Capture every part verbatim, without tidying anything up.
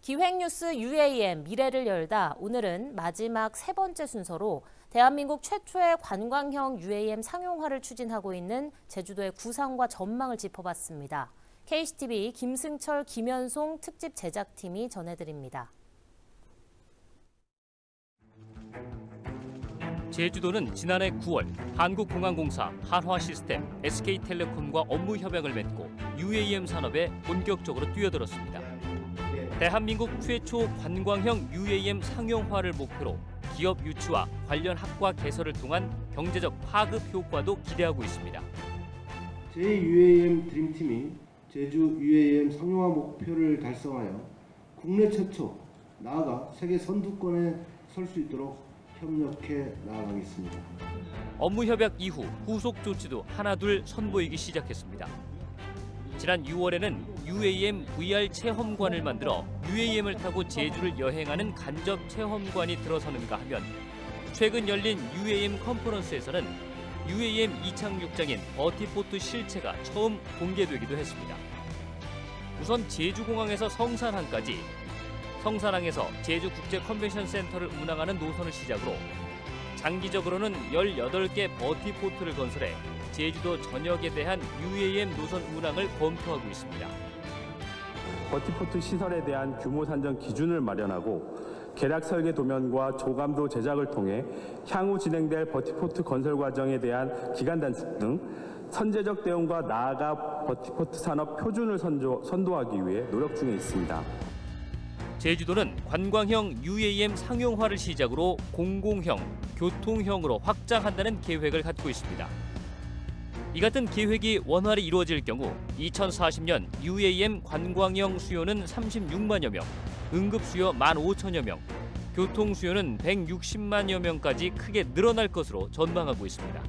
기획뉴스 유에이엠 미래를 열다 오늘은 마지막 세 번째 순서로 대한민국 최초의 관광형 유에이엠 상용화를 추진하고 있는 제주도의 구상과 전망을 짚어봤습니다. 케이씨티비 김승철, 김현송 특집 제작팀이 전해드립니다. 제주도는 지난해 구월 한국공항공사, 한화시스템, 에스케이텔레콤과 업무 협약을 맺고 유에이엠 산업에 본격적으로 뛰어들었습니다. 대한민국 최초 관광형 유에이엠 상용화를 목표로 기업 유치와 관련 학과 개설을 통한 경제적 파급 효과도 기대하고 있습니다. 제이유에이엠 드림팀이 제주 유에이엠 상용화 목표를 달성하여 국내 최초, 나아가 세계 선두권에 설 수 있도록 협력해 나아가겠습니다. 업무 협약 이후 후속 조치도 하나둘 선보이기 시작했습니다. 지난 유월에는 유에이엠 브이알 체험관을 만들어 유에이엠을 타고 제주를 여행하는 간접 체험관이 들어서는가 하면 최근 열린 유에이엠 컨퍼런스에서는 유에이엠 이착륙장인 버티포트 실체가 처음 공개되기도 했습니다. 우선 제주공항에서 성산항까지, 성산항에서 제주국제컨벤션센터를 운항하는 노선을 시작으로 장기적으로는 열여덟 개 버티포트를 건설해 제주도 전역에 대한 유에이엠 노선 운항을 검토하고 있습니다. 버티포트 시설에 대한 규모 산정 기준을 마련하고 계략 설계 도면과 조감도 제작을 통해 향후 진행될 버티포트 건설 과정에 대한 기간 단축 등 선제적 대응과 나아가 버티포트 산업 표준을 선조, 선도하기 위해 노력 중에 있습니다. 제주도는 관광형 유에이엠 상용화를 시작으로 공공형, 교통형으로 확장한다는 계획을 갖고 있습니다. 이 같은 계획이 원활히 이루어질 경우 이천사십 년 유에이엠 관광형 수요는 삼십육만여 명, 응급 수요 만 오천여 명, 교통 수요는 백육십만여 명까지 크게 늘어날 것으로 전망하고 있습니다.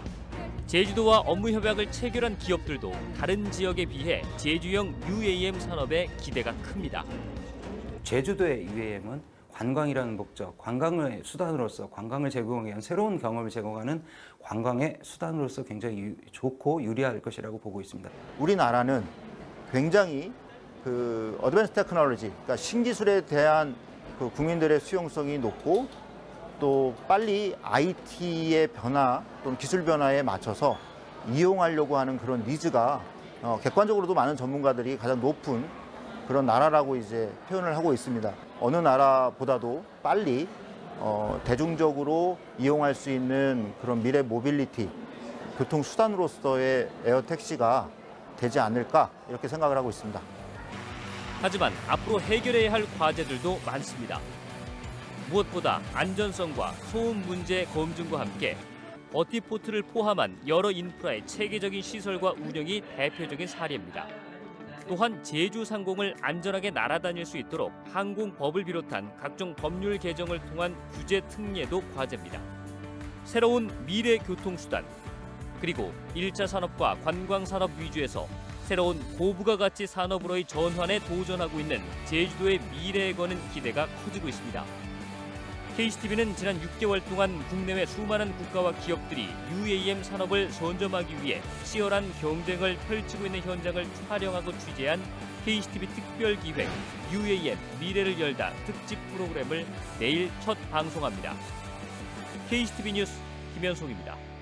제주도와 업무 협약을 체결한 기업들도 다른 지역에 비해 제주형 유에이엠 산업에 기대가 큽니다. 제주도의 유에이엠은 관광이라는 목적, 관광의 수단으로서 관광을 제공하기 위한 새로운 경험을 제공하는 관광의 수단으로서 굉장히 유, 좋고 유리할 것이라고 보고 있습니다. 우리나라는 굉장히 그 어드밴스 테크놀로지, 그러니까 신기술에 대한 그 국민들의 수용성이 높고 또 빨리 아이티의 변화 또는 기술 변화에 맞춰서 이용하려고 하는 그런 니즈가 어, 객관적으로도 많은 전문가들이 가장 높은 그런 나라라고 이제 표현을 하고 있습니다. 어느 나라보다도 빨리 어, 대중적으로 이용할 수 있는 그런 미래 모빌리티, 교통수단으로서의 에어택시가 되지 않을까 이렇게 생각을 하고 있습니다. 하지만 앞으로 해결해야 할 과제들도 많습니다. 무엇보다 안전성과 소음 문제 검증과 함께 버티포트를 포함한 여러 인프라의 체계적인 시설과 운영이 대표적인 사례입니다. 또한 제주 상공을 안전하게 날아다닐 수 있도록 항공법을 비롯한 각종 법률 개정을 통한 규제 특례도 과제입니다. 새로운 미래 교통수단, 그리고 일 차 산업과 관광산업 위주에서 새로운 고부가가치 산업으로의 전환에 도전하고 있는 제주도의 미래에 거는 기대가 커지고 있습니다. 케이씨티비는 지난 육 개월 동안 국내외 수많은 국가와 기업들이 유에이엠 산업을 선점하기 위해 치열한 경쟁을 펼치고 있는 현장을 촬영하고 취재한 케이씨티비 특별기획 유에이엠 미래를 열다 특집 프로그램을 내일 첫 방송합니다. 케이씨티비 뉴스 김현송입니다.